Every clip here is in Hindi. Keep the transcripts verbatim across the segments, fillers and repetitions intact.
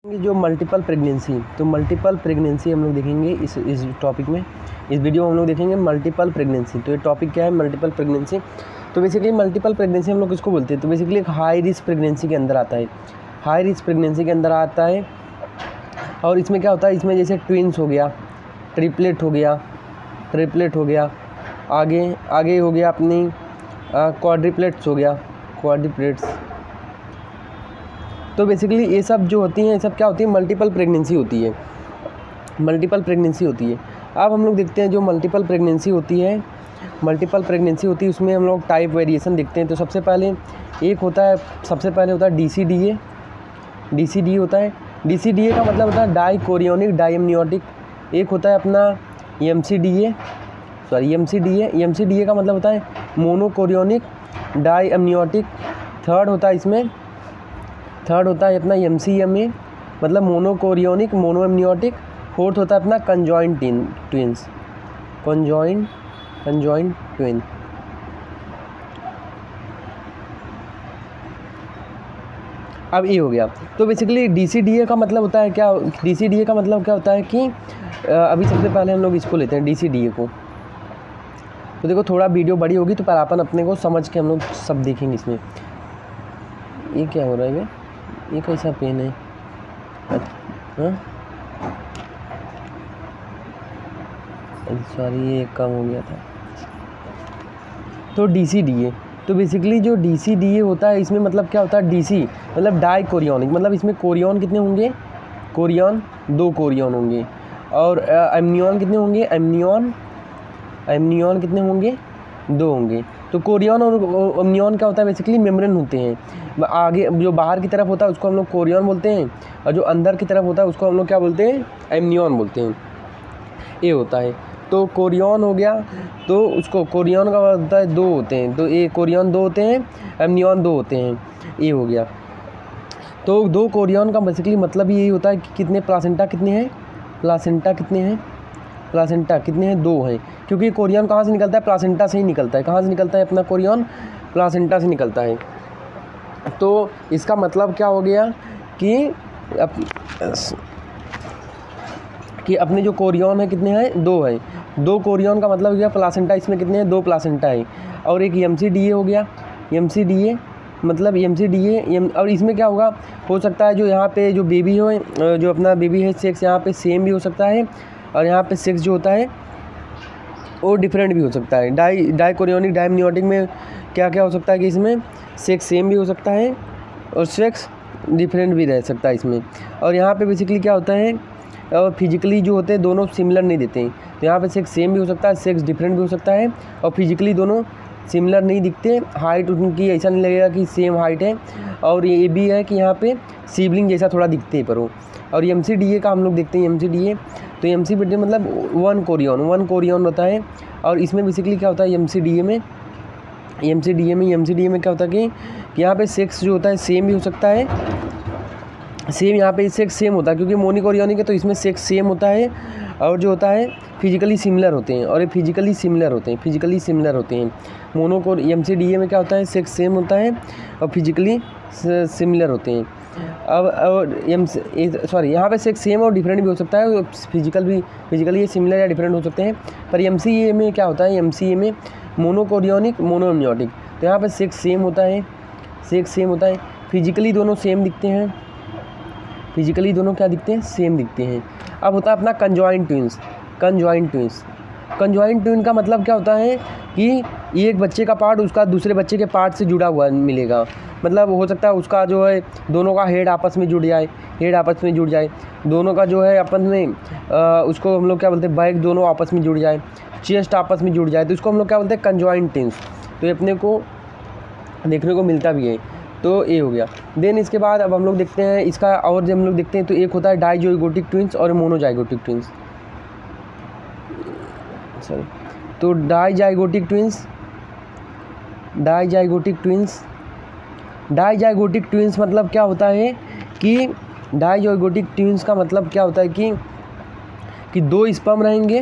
जो मल्टीपल प्रेगनेंसी, तो मल्टीपल प्रेगनेंसी हम लोग देखेंगे इस इस टॉपिक में। इस वीडियो में हम लोग देखेंगे मल्टीपल प्रेगनेंसी। तो ये टॉपिक क्या है, मल्टीपल प्रेगनेंसी। तो बेसिकली मल्टीपल प्रेगनेंसी हम लोग किसको बोलते हैं, तो बेसिकली एक हाई रिस्क प्रेगनेंसी के अंदर आता है, हाई रिस्क प्रेगनेंसी के अंदर आता है। और इसमें क्या होता है, इसमें जैसे ट्विंस हो गया, ट्रिपलेट हो गया, ट्रिपलेट हो गया, आगे आगे हो गया अपनी क्वाड्रिप्लेट्स हो गया, क्वाड्रिप्लेट्स। तो बेसिकली ये सब जो होती हैं, ये सब क्या होती है, मल्टीपल प्रेगनेंसी होती है, मल्टीपल प्रेगनेंसी होती है। अब हम लोग देखते हैं जो मल्टीपल प्रेगनेंसी होती है, मल्टीपल प्रेगनेंसी होती है उसमें हम लोग टाइप वेरिएशन देखते हैं। तो सबसे पहले एक होता है, सबसे पहले होता है D C D A, D C D A होता है। डी सी डी ए का मतलब होता है डाई कोरियोनिक डायमनियोटिक। एक होता है अपना M C D A, sorry M C D A, M C D A का मतलब होता है मोनोकोरियोनिक डायमनियोटिक। थर्ड होता है इसमें, थर्ड होता है अपना एम सी एम ए, मतलब मोनोकोरियोनिक मोनोएमनियोटिक। फोर्थ होता है अपना conjoint twins, conjoint conjoint twin. अब ये हो गया। तो basically D C D A का मतलब होता है क्या, डी सी डी ए का मतलब क्या होता है कि अभी सबसे पहले हम लोग इसको लेते हैं डी सी डी ए को। तो देखो थोड़ा वीडियो बड़ी होगी तो पर अपन अपने को समझ के हम लोग सब देखेंगे इसमें। ये क्या हो रहा है, ये कैसा पेन है, हाँ सॉरी ये कम हो गया था। तो डी सी डी ए, तो बेसिकली जो डी सी डी ए होता है इसमें मतलब क्या होता है, डी सी मतलब डाई कोरियोनिक, मतलब इसमें कोरियन कितने होंगे, कोरियन दो कोरियन होंगे। और एमनियन कितने होंगे, एमनियन एमनियन कितने होंगे, दो होंगे। तो कोरियन और एमनियन क्या होता है, बेसिकली मेम्ब्रेन होते हैं। आगे जो बाहर की तरफ होता है उसको हम लोग कोरियन बोलते हैं, और जो अंदर की तरफ होता है उसको हम लोग क्या बोलते हैं, एमनियन बोलते हैं। ये होता है। तो कोरियन हो गया, तो उसको कोरियन का होता है दो होते हैं, तो ये कोरियन दो होते हैं, एमनियन दो होते हैं। ये हो गया। तो दो कोरियन का बेसिकली मतलब यही होता है कि कितने प्लासेंटा कितने हैं, प्लासेंटा कितने हैं, प्लासेंटा कितने हैं, दो हैं। क्योंकि कोरियन कहाँ से निकलता है, प्लासेंटा से ही निकलता है। कहाँ से निकलता है अपना कोरियन, प्लासेंटा से निकलता है। तो इसका मतलब क्या हो गया कि अप, कि अपने जो कोरियन है कितने हैं, दो है। दो कोरियन का मतलब हो गया प्लासेंटा, इसमें कितने हैं, दो प्लासेंटा है। और एक एम सी डी ए हो गया, एम सी डी ए मतलब M C D A M. और इसमें क्या होगा, हो सकता है जो यहाँ पे जो बेबी हो, जो अपना बेबी है सेक्स यहाँ पे सेम भी हो सकता है, और यहाँ पे सेक्स जो होता है वो डिफरेंट भी हो सकता है। डाई डाई कोरियोनिक डायमनियोटिक में क्या क्या हो सकता है कि इसमें सेक्स सेम भी हो सकता है और सेक्स डिफरेंट भी रह सकता है इसमें। और यहाँ पे बेसिकली क्या होता है, और फिजिकली जो होते हैं दोनों सिमिलर नहीं देते हैं। तो यहाँ पे सेक्स सेम भी हो सकता है, सेक्स डिफरेंट भी हो सकता है, और फिजिकली दोनों सिमिलर नहीं दिखते। हाइट उनकी ऐसा नहीं लगेगा कि सेम हाइट है। और ये भी है कि यहाँ पे सिबलिंग जैसा थोड़ा दिखते हैं पर वो। और एम सी डी ए का हम लोग देखते हैं, एम सी डी ए तो एम सी डी ए मतलब वन कोरियन, वन कोरियन होता है। और इसमें बेसिकली क्या होता है, एम सी डी ए में एम सी डी ए में एम सी डी ए में क्या होता है कि यहाँ पे सेक्स जो होता है सेम भी हो सकता है, सेम यहाँ पे सेक्स सेम होता है क्योंकि मोनिकोरियोनिक है, तो इसमें सेक्स सेम होता है। और जो होता है फिजिकली सिमिलर होते हैं, और ये फिजिकली सिमिलर होते हैं, फिजिकली सिमिलर होते हैं। मोनोकोर एम सी डी ए में क्या होता है, सेक्स सेम होता है और फिजिकली सिमिलर होते हैं। अब और एम सॉरी यहाँ पे सेक्स सेम और डिफरेंट भी हो सकता है, फिजिकल भी फिजिकली ये सिमिलर या डिफरेंट हो सकते हैं। पर एम सी ए में क्या होता है, एम सी ए में मोनोकोरियोनिक मोनोएमनियोटिक, तो यहाँ पे सेक्स सेम होता है, सेक्स सेम होता है, फिजिकली दोनों सेम दिखते हैं, फिजिकली दोनों क्या दिखते हैं, सेम दिखते हैं। अब होता है अपना conjoint twins, conjoint twins. Conjoint twin का मतलब क्या होता है कि एक बच्चे का पार्ट उसका दूसरे बच्चे के पार्ट से जुड़ा हुआ मिलेगा। मतलब हो सकता है उसका जो है दोनों का हेड आपस में जुड़ जाए, हेड आपस में जुड़ जाए, दोनों का जो है आपस में आ, उसको हम लोग क्या बोलते हैं, बैक दोनों आपस में जुड़ जाए, चेस्ट आपस में जुड़ जाए, तो इसको हम लोग क्या बोलते हैं, कंजॉइंट ट्विंस। तो ये अपने को देखने को मिलता भी है। तो ये हो गया। देन इसके बाद अब हम लोग देखते हैं इसका, और जब हम लोग देखते हैं तो एक होता है डाइजाइगोटिक ट्विंस और मोनोजाइगोटिक ट्विंस, सॉरी। तो dizygotic twins, dizygotic twins dizygotic twins मतलब क्या होता है कि डाइजाइगोटिक ट्विंस का मतलब क्या होता है कि कि दो स्पर्म रहेंगे,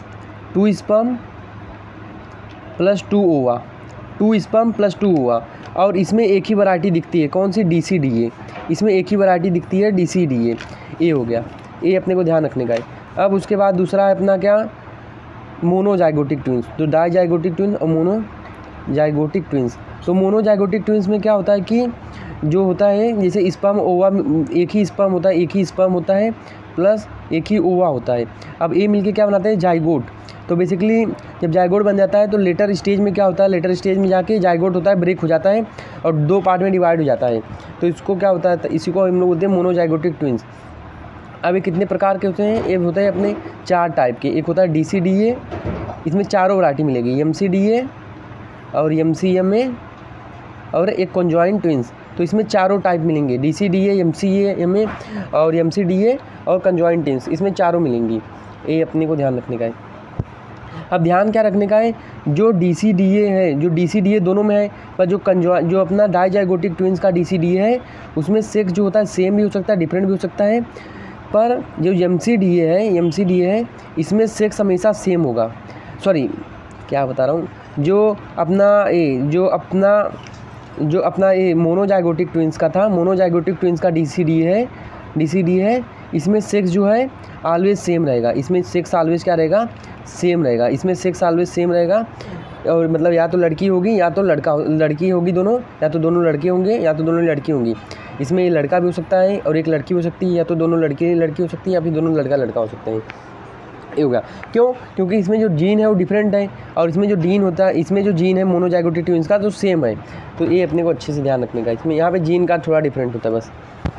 two sperm plus two ova, two sperm plus two ova. और इसमें एक ही वैरायटी दिखती है, कौन सी, डी सी डी ए, इसमें एक ही वैरायटी दिखती है, डी सी डी ए। ये हो गया, ये अपने को ध्यान रखने का है। अब उसके बाद दूसरा है अपना क्या, मोनोजाइगोटिक ट्विंस। तो डाइजाइगोटिक ट्विन और मोनोजाइगोटिक ट्विंस। तो मोनोजाइगोटिक ट्विंस में क्या होता है कि जो होता है जैसे स्पर्म ओवा, एक ही स्पर्म होता है, एक ही स्पर्म होता है प्लस एक ही ओवा होता है। अब ये मिलके क्या बनाते हैं, जाइगोट। तो बेसिकली जब जाइगोट बन जाता है तो लेटर स्टेज में क्या होता है, लेटर स्टेज में जाके जाइगोट होता है, ब्रेक हो जाता है और दो पार्ट में डिवाइड हो जाता है। तो इसको क्या होता है, इसी को हम लोग बोलते हैं मोनोजाइगोटिक ट्विंस। अब ये कितने प्रकार के होते हैं, ये होते हैं अपने चार टाइप के। एक होता है डी सी डी ए, इसमें चारों वैरायटी मिलेगी, एम सी डी ए और एम सी एम ए और एक कॉन्जॉइंट ट्विंस। तो इसमें चारों टाइप मिलेंगे, D C D A, M C M A और एम सी डी ए और कॉन्जॉइंट ट्विंस, इसमें चारों मिलेंगी। ये अपने को ध्यान रखने का है। अब ध्यान क्या रखने का है, जो डी सी डी ए है, जो डी सी डी ए दोनों में है, पर जो कंजॉ जो अपना डाइजाइगोटिक ट्विंस का डी सी डी ए है उसमें सेक्स जो होता है सेम भी हो सकता है, डिफरेंट भी हो सकता है। पर जो एम सी डी ए है, एम सी डी ए है, इसमें सेक्स हमेशा सेम होगा। सॉरी क्या बता रहा हूँ, जो अपना ए जो अपना जो अपना ये मोनोजाइगोटिक ट्विंस का था, मोनोजाइगोटिक ट्विंस का डी सी डी ए है, डी सी डी ए है, इसमें सेक्स जो है ऑलवेज सेम रहेगा। इसमें सेक्स ऑलवेज क्या रहेगा, सेम रहेगा। इसमें सेक्स ऑलवेज सेम रहेगा, और मतलब या तो लड़की होगी या तो लड़का, लड़की होगी दोनों, या तो दोनों लड़के होंगे या तो दोनों लड़की होंगी। इसमें ये लड़का भी हो सकता है और एक लड़की हो सकती है, या तो दोनों लड़के लड़की हो सकती है या फिर दोनों लड़का लड़का हो सकते हैं। ये होगा क्यों, क्योंकि इसमें जो जीन है वो डिफरेंट है और इसमें जो जीन होता है, इसमें जो जीन है मोनोजाइगोटिक ट्विंस का तो सेम है। तो ये अपने को अच्छे से ध्यान रखने का, इसमें यहाँ पे जीन का थोड़ा डिफरेंट होता है बस।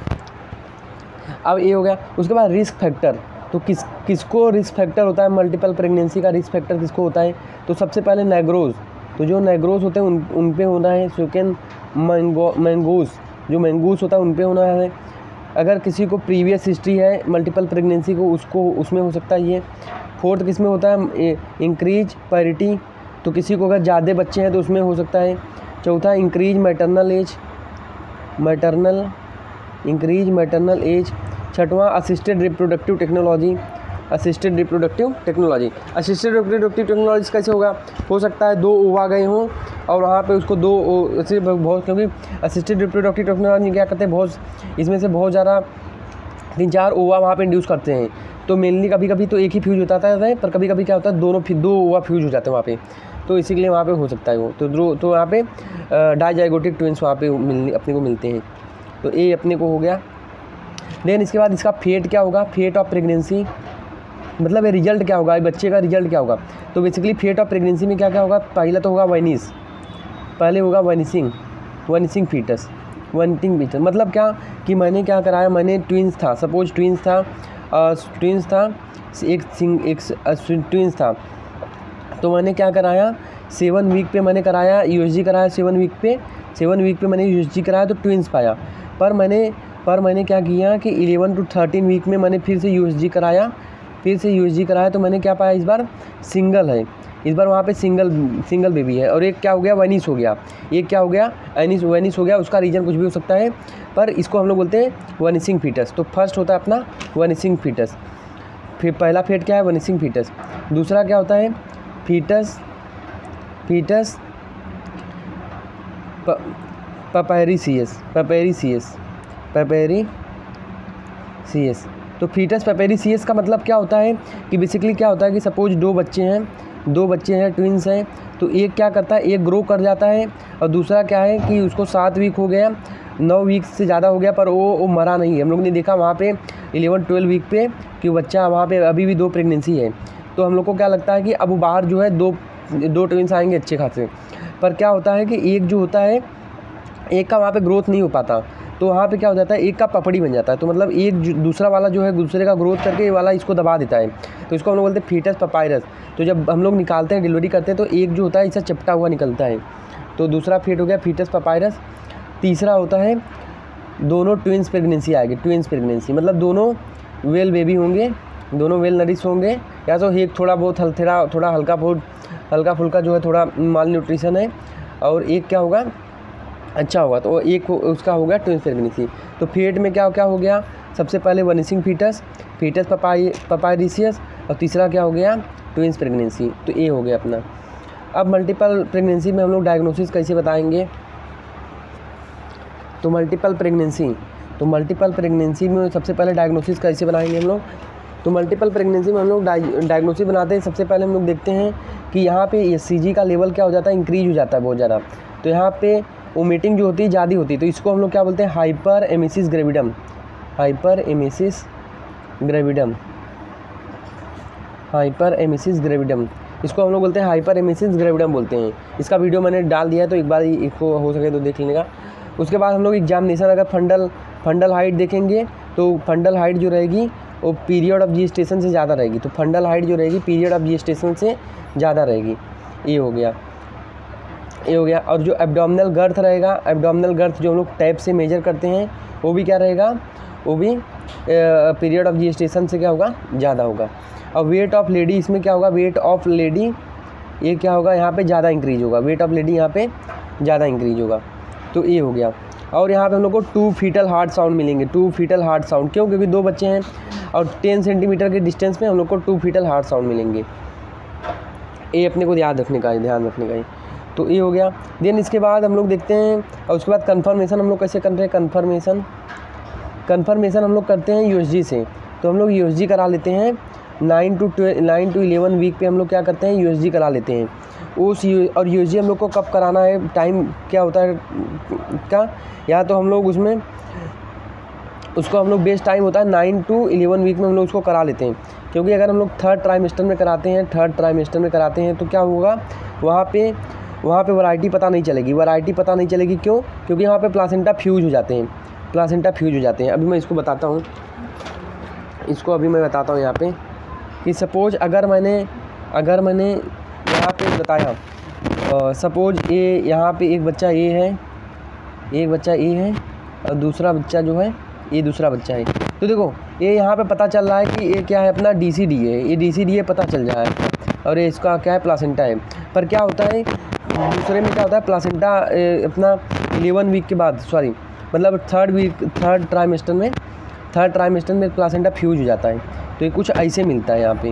अब ये हो गया। उसके बाद रिस्क फैक्टर, तो किस किसको रिस्क फैक्टर होता है, मल्टीपल प्रेगनेंसी का रिस्क फैक्टर किसको होता है। तो सबसे पहले नेग्रोज, तो जो नेग्रोज होते हैं उन उन पे होना है। सेकेंड मैंगो मैंगूस, जो मैंगूस होता है उन पे होना है। अगर किसी को प्रीवियस हिस्ट्री है मल्टीपल प्रेगनेंसी को, उसको उसमें हो सकता है ये। फोर्थ किस में होता है, इंक्रीज पैरिटी, तो किसी को अगर ज़्यादा बच्चे हैं तो उसमें हो सकता है। चौथा increase maternal age, maternal increase maternal age. छठवां assisted reproductive technology, assisted reproductive technology. Assisted reproductive technology कैसे होगा, हो सकता है दो ओवा गए हों और वहाँ पे उसको दो ऐसे बहुत, क्योंकि असिस्टेड रिप्रोडक्टिव टेक्नोलॉजी क्या करते हैं, बहुत इसमें से बहुत ज़्यादा तीन चार ओवा वहाँ पे इंड्यूस करते हैं। तो मेनली कभी कभी तो एक ही फ्यूज होता है, पर कभी कभी क्या होता है दोनों फिर दो ओवा फ्यूज हो जाते हैं वहाँ पे। तो इसी के लिए वहाँ पे हो सकता है वो। तो दो तो वहाँ पे डाइजाइगोटिक ट्विंस वहाँ पे मिल अपने को मिलते हैं। तो ये अपने को हो गया। देन इसके बाद इसका फेट क्या होगा, फेट ऑफ प्रेगनेंसी, मतलब ये रिजल्ट क्या होगा, बच्चे का रिजल्ट क्या होगा। तो बेसिकली फेट ऑफ प्रेगनेंसी में क्या क्या होगा, पहला तो होगा वनिस, पहले होगा वनिसिंग, वनिसिंग फीटस, वनिसिंग फीटस मतलब क्या कि मैंने क्या कराया, मैंने ट्विंस था, सपोज ट्विंस था, ट्विंस था एक सिंग एक ट्विंस था, तो मैंने क्या कराया, सेवन वीक पे मैंने कराया यूएसजी कराया, सेवन वीक पे सेवन वीक पे मैंने यूएसजी कराया तो ट्विंस पाया। पर मैंने पर मैंने क्या किया कि इलेवन टू थर्टीन वीक में मैंने फिर से यूएसजी कराया, फिर से यूएसजी कराया तो मैंने क्या पाया, इस बार सिंगल है, इस बार वहाँ पे सिंगल सिंगल बेबी है। और एक क्या हो गया, वनिस हो गया, एक क्या हो गया, एनिस वनिस हो गया। उसका रीजन कुछ भी हो सकता है, पर इसको हम लोग बोलते हैं वनिसिंग फीटस। तो फर्स्ट होता है अपना वनिसिंग फीटस, फिर पहला फेट क्या है, वनिसिंग फीटस। दूसरा क्या होता है, फीटस फीटस पपेरिसियस, पपेरिसियस पेपेरिसियस। तो फीटस पेपेरिसियस का मतलब क्या होता है कि बेसिकली क्या होता है कि सपोज दो बच्चे हैं, दो बच्चे हैं ट्विंस हैं, तो एक क्या करता है, एक ग्रो कर जाता है और दूसरा क्या है कि उसको सात वीक हो गया, नौ वीक से ज़्यादा हो गया, पर वो वो मरा नहीं है। हम लोग ने देखा वहाँ पे इलेवन ट्वेल्व वीक पे कि बच्चा वहाँ पे अभी भी दो प्रेगनेंसी है। तो हम लोग को क्या लगता है कि अब बाहर जो है दो दो ट्विंस आएंगे अच्छे खासे, पर क्या होता है कि एक जो होता है, एक का वहाँ पे ग्रोथ नहीं हो पाता, तो वहाँ पे क्या हो जाता है, एक का पपड़ी बन जाता है। तो मतलब एक दूसरा वाला जो है दूसरे का ग्रोथ करके ये वाला इसको दबा देता है, तो इसको हम लोग बोलते हैं फीटस पपायरस। तो जब हम लोग निकालते हैं, डिलीवरी करते हैं, तो एक जो होता है इससे चिपटा हुआ निकलता है, तो दूसरा फेट हो गया फीटस पपायरस। तीसरा होता है दोनों ट्विंस प्रेगनेंसी आएगी, ट्विंस प्रेगनेंसी मतलब दोनों वेल बेबी होंगे, दोनों वेल नरिश होंगे, या तो एक थोड़ा बहुत हल्थेरा थोड़ा हल्का फुल हल्का फुल्का जो है थोड़ा माल न्यूट्रिशन है, और एक क्या होगा अच्छा होगा, तो एक उसका हो गया ट्विंस प्रेगनेंसी। तो फेट में क्या क्या हो गया, सबसे पहले वनिसिंग फीटस, फीटस पपाई पपायरिसियस, और तीसरा क्या हो गया, ट्विंस प्रेगनेंसी। तो ये हो गया अपना। अब मल्टीपल प्रेगनेंसी में हम लोग डायग्नोसिस कैसे बताएंगे, तो मल्टीपल प्रेगनेंसी, तो मल्टीपल प्रेगनेंसी में सबसे पहले डायग्नोसिस कैसे बनाएंगे हम लोग? तो मल्टीपल प्रेगनेंसी में हम लोग डायग्नोसिस बनाते हैं। सबसे पहले हम लोग देखते हैं कि यहाँ पे एचसीजी का लेवल क्या हो जाता है, इंक्रीज हो जाता है बहुत ज़्यादा। तो यहाँ पे वोमिटिंग जो होती है ज़्यादा होती है, तो इसको हम लोग क्या बोलते हैं? Hyper emesis gravidarum, hyper emesis gravidarum, hyper emesis gravidarum, इसको हम लोग बोलते हैं हाइपर एमेसिस ग्रेविडम बोलते हैं। इसका वीडियो मैंने डाल दिया है, तो एक बार इसको हो सके तो देख लेने का। उसके बाद हम लोग एग्जामिनेशन अगर फंडल फंडल हाइट देखेंगे तो फंडल हाइट जो रहेगी वो पीरियड ऑफ जेस्टेशन से ज़्यादा रहेगी। तो फंडल हाइट जो रहेगी पीरियड ऑफ जेस्टेशन से ज़्यादा रहेगी। ये हो गया, ये हो गया। और जो एब्डोमिनल गर्थ रहेगा, एब्डोमिनल गर्थ जो हम लोग टैप से मेजर करते हैं, वो भी क्या रहेगा? वो भी पीरियड ऑफ जेस्टेशन से क्या होगा? ज़्यादा होगा। और वेट ऑफ लेडी, इसमें क्या होगा? वेट ऑफ लेडी ये क्या होगा? यहाँ पे ज़्यादा इंक्रीज होगा, वेट ऑफ लेडी यहाँ पे ज़्यादा इंक्रीज होगा। तो ये हो गया। और यहाँ पे हम लोग को टू फीटल हार्ट साउंड मिलेंगे, टू फीटल हार्ट साउंड। क्यों? क्योंकि दो बच्चे हैं और टेन सेंटीमीटर के डिस्टेंस में हम लोग को टू फीटल हार्ट साउंड मिलेंगे। ये अपने को याद रखने का है, ध्यान रखने का है। तो ये हो गया। देन इसके बाद हम लोग देखते हैं, और उसके बाद कन्फर्मेशन हम लोग कैसे कर रहे हैं? कन्फर्मेशन कन्फर्मेशन हम लोग करते हैं यूएसजी से। तो हम लोग यूएसजी करा लेते हैं nine to nine to eleven week पे हम लोग क्या करते हैं? यूएसजी करा लेते हैं उस। और यूएसजी हम लोग को कब कराना है? टाइम क्या होता है का? या तो हम लोग उसमें उसको हम लोग बेस्ट टाइम होता है नाइन टू इलेवन वीक में हम लोग उसको करा लेते हैं। क्योंकि अगर हम लोग थर्ड ट्राइमेस्टर में कराते हैं थर्ड ट्राइमेस्टर में कराते हैं तो क्या होगा? वहाँ पे वहाँ पे वैरायटी पता नहीं चलेगी, वैरायटी पता नहीं चलेगी। क्यों? क्योंकि यहाँ पे प्लासेंटा फ्यूज हो जाते हैं, प्लासेंटा फ्यूज हो जाते हैं। अभी मैं इसको बताता हूँ, इसको अभी मैं बताता हूँ यहाँ पे कि सपोज अगर मैंने अगर मैंने यहाँ पे बताया, सपोज ये यहाँ पे एक बच्चा ए है, एक बच्चा ए है और दूसरा बच्चा जो है ये दूसरा बच्चा है। तो देखो ये यहाँ पे पता चल रहा है कि ये क्या है? अपना डी सी डी है, ये डी सी डी है पता चल रहा है। और ये इसका क्या है? प्लासेंटा है। पर क्या होता है दूसरे में? क्या होता है? प्लासेंटा अपना इलेवन वीक के बाद, सॉरी मतलब थर्ड वीक थर्ड ट्राइमेस्टर में थर्ड ट्राइमेस्टर में प्लासेंटा फ्यूज हो जाता है। तो ये कुछ ऐसे मिलता है यहाँ पे,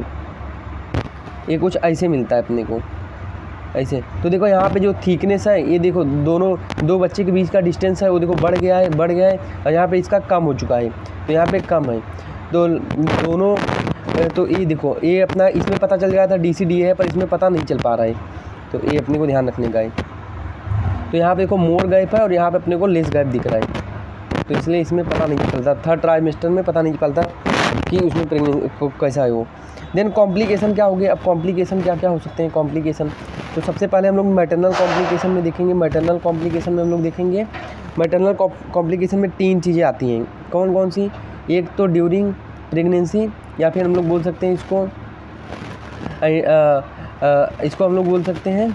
ये कुछ ऐसे मिलता है अपने को ऐसे। तो देखो यहाँ पे जो थिकनेस है, ये देखो दोनों दो बच्चे के बीच का डिस्टेंस है वो देखो बढ़ गया है, बढ़ गया है। और यहाँ पे इसका कम हो चुका है, तो यहाँ पे कम है। तो दोनों, तो ये देखो ये अपना इसमें पता चल गया था डी सी डी है, पर इसमें पता नहीं चल पा रहा है। तो ये अपने को ध्यान रखने का है। तो यहाँ पे देखो मोर गैप है और यहाँ पे अपने को लेस गैप दिख रहा है। तो इसलिए इसमें पता नहीं चलता, थर्ड ट्राइमेस्टर में पता नहीं चलता कि उसमें प्रेगनेंसी कैसा है वो। देन कॉम्प्लिकेशन क्या हो गया? अब कॉम्प्लिकेशन क्या क्या हो सकते हैं? कॉम्प्लिकेशन तो सबसे पहले हम लोग मैटरनल कॉम्प्लिकेशन में देखेंगे। मैटरनल कॉम्प्लिकेशन में हम लोग देखेंगे, मैटरनल कॉम्प्लिकेशन में तीन चीज़ें आती हैं। कौन कौन सी? एक तो ड्यूरिंग प्रेगनेंसी, या फिर हम लोग बोल सकते हैं इसको आ, आ, इसको हम लोग बोल सकते हैं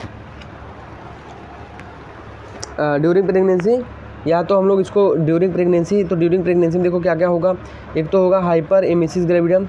ड्यूरिंग प्रेगनेंसी, या तो हम लोग इसको ड्यूरिंग प्रेगनेंसी। तो ड्यूरिंग प्रेगनेंसी में देखो क्या क्या होगा? एक तो होगा हाइपर एमेसिस ग्रेविडम,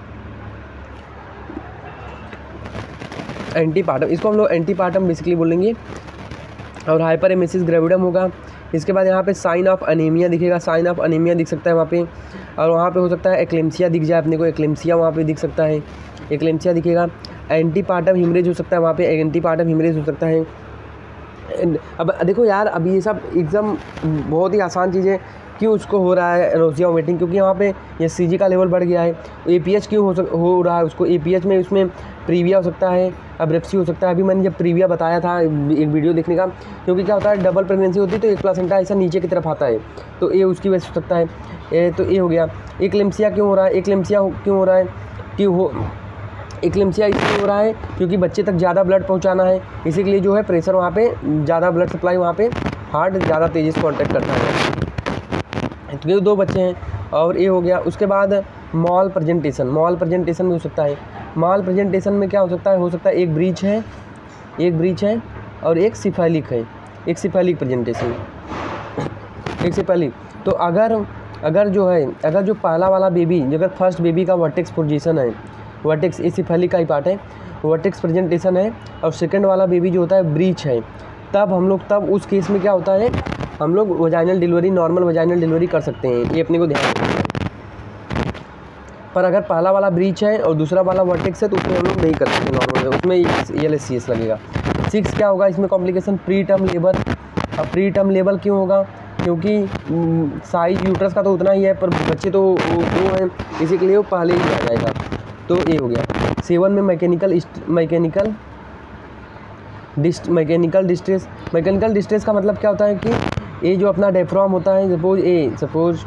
एंटीपार्टम, इसको हम लोग एंटीपार्टम बेसिकली बोलेंगे। और हाइपर एमेसिस ग्रेविडम होगा। इसके बाद यहाँ पे साइन ऑफ अनीमिया दिखेगा, साइन ऑफ अनीमिया दिख सकता है वहाँ पे। और वहाँ पे हो सकता है एक्लेम्सिया दिख जाए अपने को, एक्लेम्सिया वहाँ पे दिख सकता है, एक्लेम्सिया दिखेगा। एंटीपार्टम हिमरेज हो सकता है वहाँ पे, एंटीपार्टम हिमरेज हो सकता है। अब देखो यार, अभी ये सब एकदम बहुत ही आसान चीज़ें क्यों उसको हो रहा है एनोसिया वोमिटिंग? क्योंकि वहाँ पे एस सी जी का लेवल बढ़ गया है। एपीएच क्यों हो सक हो रहा है उसको? एपीएच में उसमें प्रीविया हो सकता है, अब्रेप्सी हो सकता है। अभी मैंने जब प्रीविया बताया था एक वीडियो देखने का, क्योंकि क्या होता है डबल प्रेगनेंसी होती है तो एक प्लासेंटा ऐसा नीचे की तरफ आता है, तो ये उसकी वजह से हो सकता है। ए, तो ये हो गया। एक्लेम्सिया क्यों हो रहा है? एक्लेम्सिया क्यों हो रहा है? क्यों हो एक्लेम्सिया इसलिए हो रहा है क्योंकि बच्चे तक ज़्यादा ब्लड पहुंचाना है, इसी के लिए जो है प्रेशर वहाँ पे ज़्यादा, ब्लड सप्लाई वहाँ पे हार्ट ज़्यादा तेज़ी से कॉन्टैक्ट करता है। तो ये दो बच्चे हैं। और ये हो गया। उसके बाद मॉल प्रेजेंटेशन, मॉल प्रेजेंटेशन भी हो सकता है। मॉल प्रेजेंटेशन में क्या हो सकता है? हो सकता है एक ब्रीच है, एक ब्रीच है और एक सिफाइलिक है, एक सिफाइलिक प्रेजेंटेशन, एक सिफाइलिक। तो अगर अगर जो है अगर जो पहला वाला बेबी, अगर फर्स्ट बेबी का वर्टेक्स पोजीशन है, वर्टेक्स ए सिफाइलिक का ही पार्ट है, वर्टेक्स प्रेजेंटेशन है, और सेकंड वाला बेबी जो होता है ब्रीच है, तब हम लोग तब उस केस में क्या होता है? हम लोग vaginal delivery, normal vaginal delivery कर सकते हैं। ये अपने को ध्यान रखना है। पर अगर पहला वाला ब्रीच है और दूसरा वाला वर्टेक्स है तो उसमें हम लोग नहीं कर सकते नॉर्मल, उसमें एल एस सी एस लगेगा। सिक्स क्या होगा इसमें कॉम्प्लिकेशन? Preterm labour. अब प्री टर्म लेबर क्यों होगा? क्योंकि साइज यूट्रस का तो उतना ही है, पर बच्चे तो दो हैं, इसी के लिए वो पहले ही आ जाएगा। तो ये हो गया। सेवन में मैकेनिकल मैकेनिकल डिस्ट मैकेनिकल डिस्ट्रेस। मैकेनिकल डिस्ट्रेस का मतलब क्या होता है कि ये जो अपना डायफ्राम होता है, सपोज ए सपोज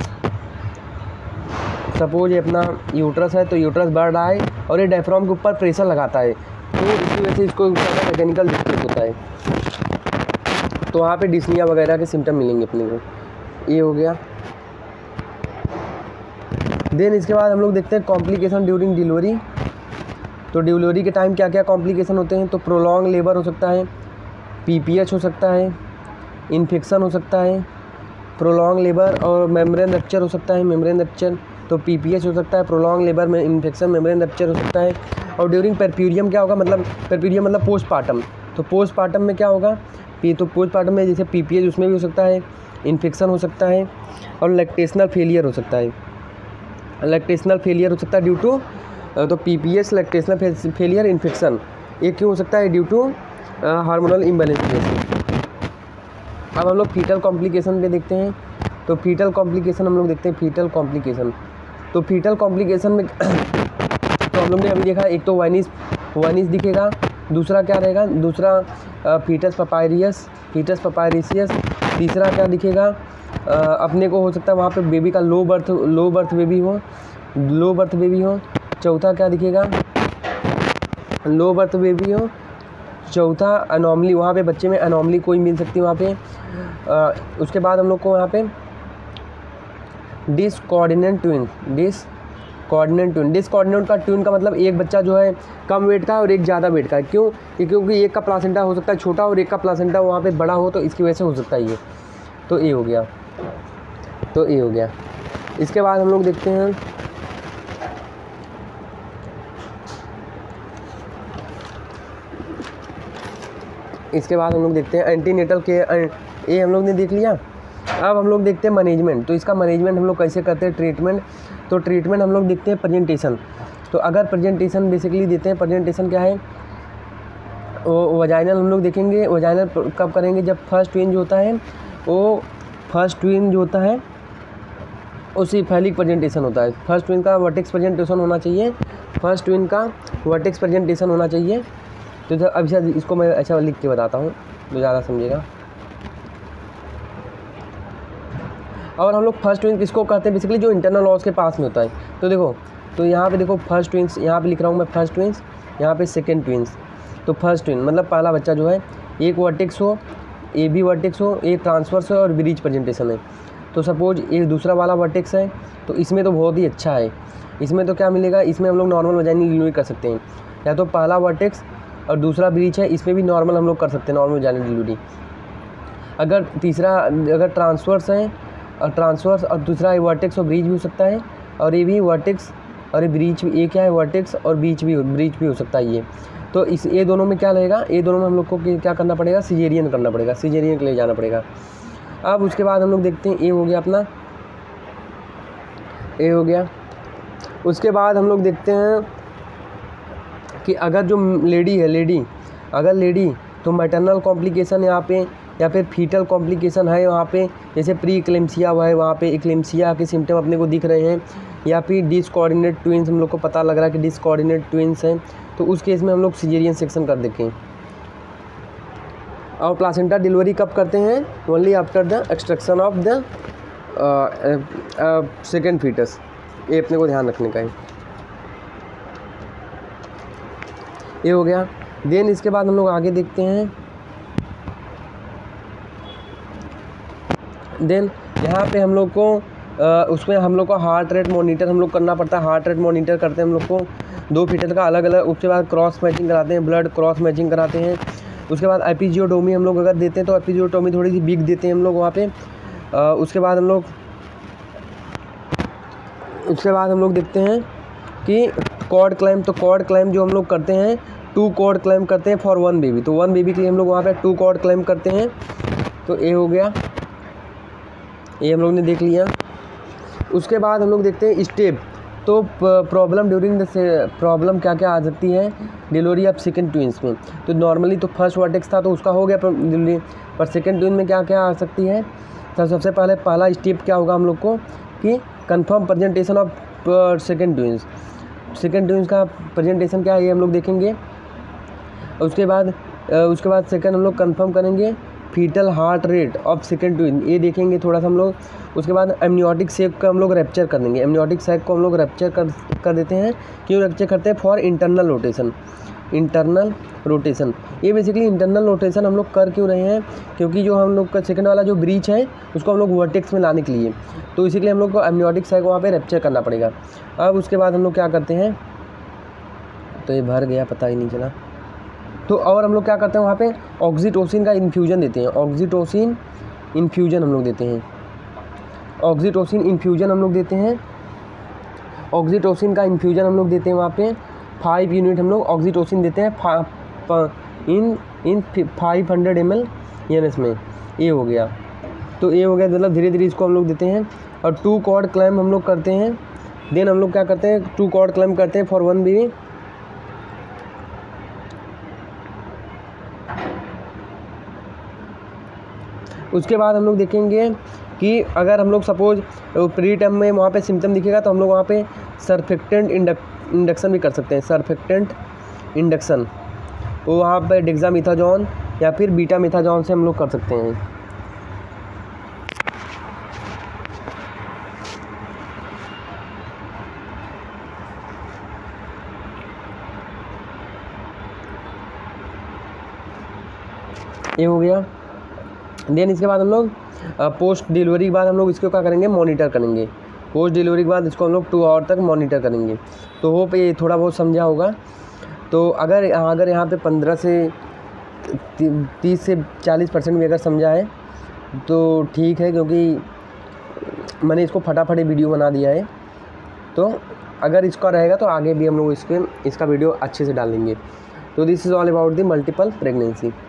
सपोज ये अपना यूट्रस है, तो यूट्रस बढ़ रहा है और ये डायफ्राम के ऊपर प्रेशर लगाता है, तो इसी वजह से इसको मैकेनिकल डिस्ट्रेस होता है। तो वहाँ पे डिस्निया वगैरह के सिम्टम मिलेंगे अपने को। ये हो गया। देन इसके बाद हम लोग देखते हैं कॉम्प्लिकेशन ड्यूरिंग डिलीवरी। तो डिलीवरी के टाइम क्या क्या कॉम्प्लिकेशन होते हैं, तो प्रोलॉन्ग लेबर हो सकता है, पीपीएच हो सकता है, इन्फेक्शन हो सकता है, प्रोलॉन्ग लेबर और मेम्ब्रेन रप्चर हो सकता है, मेम्ब्रेन रप्चर। तो पीपीएच हो सकता है, प्रोलॉन्ग लेबर में इन्फेक्शन, मेम्ब्रेन रप्चर हो सकता है। और ड्यूरिंग परप्यूरियम क्या होगा, मतलब परप्यूरियम मतलब पोस्टपार्टम। तो पोस्टपार्टम में क्या होगा, पी तो पोस्टपार्टम में जैसे पीपीएच उसमें भी हो सकता है, इन्फेक्शन हो सकता है और लैक्टेशनल फेलियर हो सकता है। लैक्टेशनल फेलियर हो सकता है ड्यू टू, तो पीपीएच लैक्टेशनल फेलियर इन्फेक्शन, ये क्यों हो सकता है, ड्यू टू हार्मोनल इम्बैलेंस जैसे। अब हम लोग फीटल कॉम्प्लिकेशन पे देखते हैं। तो फीटल कॉम्प्लिकेशन हम लोग देखते हैं, फीटल कॉम्प्लिकेशन। तो फीटल कॉम्प्लिकेशन में तो हम लोग ने अभी देखा, एक तो वाइनिस वाइनिस दिखेगा, दूसरा क्या रहेगा, दूसरा फीटस पपायरियस फीटस पपायरिसियस, तीसरा क्या दिखेगा, आ, अपने को हो सकता है वहाँ पे बेबी का low birth low birth baby हो लो बर्थ बेबी हो चौथा क्या दिखेगा, लो बर्थ बेबी हो। चौथा अनॉमली, वहाँ पे बच्चे में अनॉमली कोई मिल सकती है वहाँ पे। आ, उसके बाद हम लोग को वहाँ पे डिसकोऑर्डिनेट ट्विन डिसकोऑर्डिनेट ट्विन डिसकोऑर्डिनेट का ट्विन का मतलब एक बच्चा जो है कम वेट का है और एक ज़्यादा वेट का है। क्यों, ये क्योंकि एक का प्लासेंटा हो सकता है छोटा और एक का प्लासेंटा वहाँ पे बड़ा हो, तो इसकी वजह से हो सकता है ये। तो ये हो गया तो ये हो गया इसके बाद हम लोग देखते हैं इसके बाद हम लोग देखते हैं एंटीनेटल केयर, ये हम लोग ने देख लिया। अब हम लोग देखते हैं मैनेजमेंट। तो इसका मैनेजमेंट हम लोग कैसे करते हैं, ट्रीटमेंट। तो ट्रीटमेंट हम लोग देखते हैं प्रेजेंटेशन। तो अगर प्रेजेंटेशन बेसिकली देते हैं, प्रेजेंटेशन क्या है, वो वजाइनल हम लोग देखेंगे। वजाइनल कब करेंगे, जब फर्स्ट ट्विन जो होता है वो फर्स्ट ट्विन जो होता है उसी फैलिक प्रेजेंटेशन होता है। फर्स्ट ट्विन का वर्टेक्स प्रेजेंटेशन होना चाहिए फर्स्ट ट्विन का वर्टेक्स प्रेजेंटेशन होना चाहिए। तो जब अब शायद इसको मैं अच्छा लिख के बताता हूँ तो ज़्यादा समझेगा। और हम लोग फर्स्ट ट्विन किसको कहते हैं, बेसिकली जो इंटरनल ऑर्गन्स के पास में होता है। तो देखो, तो यहाँ पे देखो फर्स्ट ट्विंस, यहाँ पे लिख रहा हूँ मैं फर्स्ट ट्विंस, यहाँ पे सेकंड ट्विंस। तो फर्स्ट ट्विन मतलब पहला बच्चा जो है एक वर्टेक्स हो, ए बी वर्टेक्स हो, एक ट्रांसवर्स हो और ब्रिज प्रेजेंटेशन है। तो सपोज एक दूसरा वाला वर्टेक्स है, तो इसमें तो बहुत ही अच्छा है। इसमें तो क्या मिलेगा, इसमें हम लोग नॉर्मल वजाइनल डिलीवरी कर सकते हैं। या तो पहला वर्टेक्स और दूसरा ब्रीच है, इसमें भी नॉर्मल हम लोग कर सकते हैं नॉर्मल वजाइनल डिलीवरी। अगर तीसरा अगर ट्रांसवर्स है और ट्रांसवर्स और दूसरा वर्टेक्स और ब्रीच भी हो सकता है, और ये भी वर्टेक्स और ये ब्रीच, ये क्या है वर्टेक्स और बीच भी ब्रीच भी हो सकता है ये। तो इस ये दोनों में क्या रहेगा, ये दोनों में हम लोग को क्या करना पड़ेगा, सिजेरियन करना पड़ेगा, सिजेरियन के लिए जाना पड़ेगा। अब उसके बाद हम लोग देखते हैं, ये हो गया अपना, ये हो गया। उसके बाद हम लोग देखते हैं कि अगर जो लेडी है लेडी अगर लेडी तो मैटरनल कॉम्प्लिकेशन यहाँ पे या फिर फीटल कॉम्प्लिकेशन है वहाँ पे, जैसे प्री इक्लेम्सिया हुआ है, वहाँ पे इक्लेम्सिया के सिम्टम अपने को दिख रहे हैं, या फिर डिसकोऑर्डिनेट ट्विंस हम लोग को पता लग रहा है कि डिसकोऑर्डिनेट ट्विंस हैं, तो उस केस में हम लोग सिजेरियन सेक्शन कर देखें। और प्लासेंटा डिलीवरी कब करते हैं, only after the extraction of the second fetus. ये अपने को ध्यान रखने का है। ये हो गया। देन इसके बाद हम लोग आगे देखते हैं। देन यहाँ पे हम लोग को uh, उसमें हम लोग को हार्ट रेट मॉनिटर हम लोग करना पड़ता है। हार्ट रेट मॉनिटर करते हैं हम लोग को दो फीटर का अलग अलग। उसके बाद क्रॉस मैचिंग कराते हैं, ब्लड क्रॉस मैचिंग कराते हैं। उसके बाद एपिजियोटोमी हम लोग अगर देते हैं तो एपिजियोटोमी थोड़ी सी बिग देते हैं हम लोग वहाँ पे। uh, उसके बाद हम लोग उसके बाद हम लोग देखते हैं कि कॉर्ड क्लाइम। तो कॉर्ड क्लाइम जो हम लोग करते हैं, टू कॉर्ड क्लाइम करते हैं फॉर वन बेबी। तो वन बेबी के लिए हम लोग वहाँ पे टू कॉर्ड क्लाइम करते हैं। तो ये हो गया, ये हम लोग ने देख लिया। उसके बाद हम लोग देखते हैं स्टेप। तो प्रॉब्लम ड्यूरिंग द प्रॉब्लम क्या क्या आ सकती है डिलीवरी ऑफ सेकेंड ट्विंस में। तो नॉर्मली तो फर्स्ट वर्टेक्स था तो उसका हो गया डिलीवरी, पर सेकेंड ट्विन में क्या क्या आ सकती है, तो सबसे पहले पहला स्टेप क्या होगा हम लोग को कि confirm presentation of second twins. Second twins का प्रेजेंटेशन क्या है ये हम लोग देखेंगे। उसके बाद उसके बाद सेकेंड हम लोग कंफर्म करेंगे fetal heart rate of second twin, ये देखेंगे थोड़ा सा हम लोग। उसके बाद एमनियोटिक सैक का हम लोग रैप्चर कर देंगे। एमनियोटिक सैक को हम लोग रैप्चर कर कर देते हैं। क्यों रैप्चर करते हैं? For internal rotation. Internal rotation, ये बेसिकली इंटरनल रोटेशन हम लोग कर क्यों रहे हैं? क्योंकि जो हम लोग का सेकंड वाला जो ब्रीच है उसको हम लोग वर्टेक्स में लाने के लिए, तो इसीलिए हम लोग को एमनियोटिक सैक वहाँ पे रैप्चर करना पड़ेगा। अब उसके बाद हम लोग क्या करते हैं, तो ये भर गया, पता ही नहीं चला। तो और हम लोग क्या करते हैं वहाँ पे ऑक्सीटोसिन का इन्फ्यूजन देते हैं। ऑक्सीटोसिन इन्फ्यूजन हम लोग देते हैं। ऑक्सीटोसिन इन्फ्यूजन हम लोग देते हैं। ऑक्सीटोसिन का इन्फ्यूजन हम लोग देते हैं वहाँ पे फाइव यूनिट हम लोग ऑक्सीटोसिन देते हैं in in five hundred M L N S में। ये हो गया, तो ये हो गया, मतलब धीरे धीरे इसको हम लोग देते हैं। और टू कॉर्ड क्लैम्प हम लोग करते हैं। देन हम लोग क्या करते हैं, टू कॉर्ड क्लैम्प करते हैं फॉर वन बेबी। उसके बाद हम लोग देखेंगे कि अगर हम लोग सपोज प्री टर्म में वहाँ पे सिम्टम दिखेगा तो हम लोग वहाँ पे सरफेक्टेंट इंडक इंडक्शन भी कर सकते हैं। सरफेक्टेंट इंडक्शन वो वहाँ पे डेक्सामेथासोन या फिर बीटा मेथाजोन से हम लोग कर सकते हैं। ये हो गया। देन इसके बाद हम लोग पोस्ट डिलीवरी के बाद हम लोग इसको क्या करेंगे, मॉनिटर करेंगे। पोस्ट डिलीवरी के बाद इसको हम लोग टू आवर तक मॉनिटर करेंगे। तो होप ये थोड़ा बहुत समझा होगा। तो अगर अगर यहाँ पे पंद्रह से तीस से चालीस परसेंट भी अगर समझा है तो ठीक है, क्योंकि मैंने इसको फटाफट वीडियो बना दिया है। तो अगर इसका रहेगा तो आगे भी हम लोग इसके इसका वीडियो अच्छे से डालेंगे। तो this is all about the multiple pregnancy.